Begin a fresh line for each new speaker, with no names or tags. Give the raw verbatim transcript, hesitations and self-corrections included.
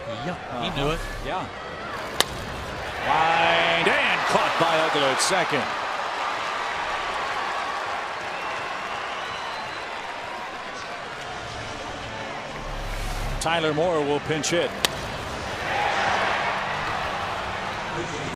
Yeah, he
uh-huh.
knew it.
Yeah. Line and caught by Uggla at second. Tyler Moore will pinch hit.